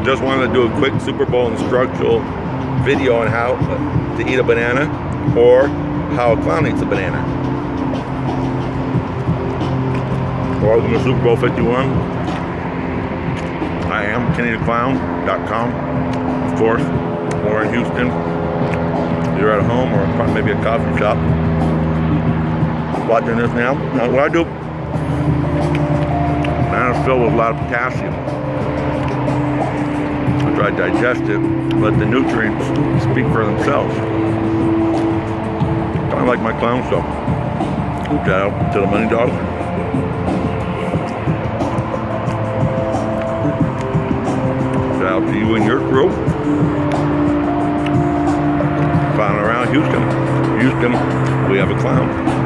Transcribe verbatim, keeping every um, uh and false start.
just wanted to do a quick Super Bowl instructional video on how to eat a banana or how a clown eats a banana. Welcome to Super Bowl fifty-one. I am Kenny the Clown dot com, of course, or in Houston. You're at home or probably maybe a coffee shop watching this now. Now what I do, bananas filled with a lot of potassium. I try to digest it, let the nutrients speak for themselves. Kind of like my clown show. Shout out to the money dog. Shout out to you and your crew. Clown around Houston. Houston, we have a clown.